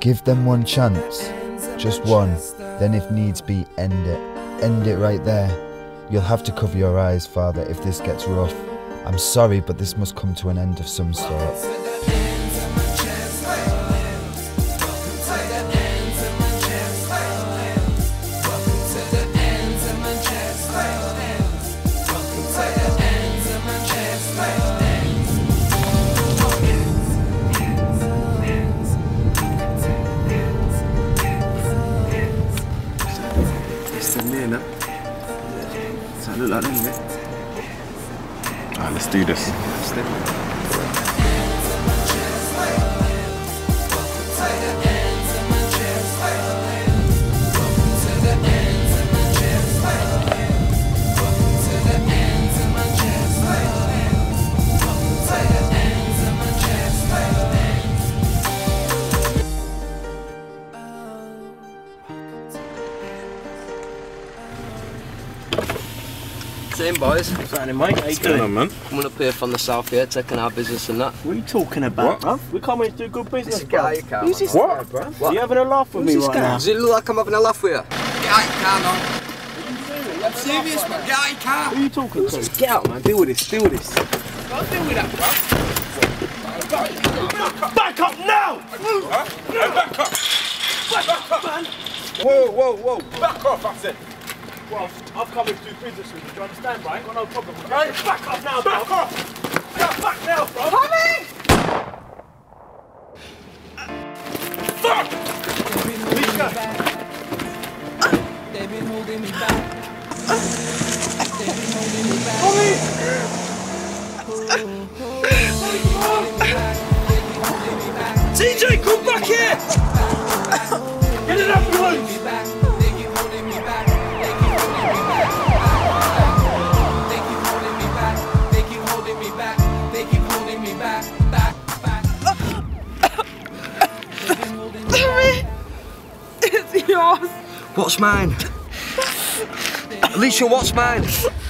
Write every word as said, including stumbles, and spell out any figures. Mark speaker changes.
Speaker 1: Give them one chance, just one, then if needs be, end it. End it right there. You'll have to cover your eyes, Father, if this gets rough. I'm sorry, but this must come to an end of some sort.
Speaker 2: Does that look like them, mate? Alright, let's do this. Let's do it.
Speaker 3: Same boys. What's happening, mate? How you
Speaker 2: doing? On, man?
Speaker 3: Coming up here from the south here, taking our business and that.
Speaker 4: What are you talking about, bruv? We come here to do good business,
Speaker 3: Get out
Speaker 4: bruv.
Speaker 3: your car,
Speaker 4: Who's this
Speaker 2: what?
Speaker 4: guy, bruv? What? Are you having a laugh with Who's me right guy? now?
Speaker 3: Does it look like I'm having a laugh with you?
Speaker 5: Get out your car, man. I'm serious, man. Get out your car.
Speaker 4: Who are you talking to? Get out, man. Deal with this. Deal with this.
Speaker 5: Don't deal with that, bruv.
Speaker 4: Back up now!
Speaker 2: Huh? Hey, back up!
Speaker 4: Back up, man!
Speaker 2: Whoa, whoa, whoa! Back off, I said!
Speaker 4: Well, I've come here to do business with you, do you understand, right? Got no problem with that. Hey, back up now, bro! Back off! Get back now, bro! Tommy! Fuck! Leave go! They've been holding me back. They've been holding me back. Tommy! T J, come back here! Get it up, please!
Speaker 3: What's mine? Alicia, what's mine?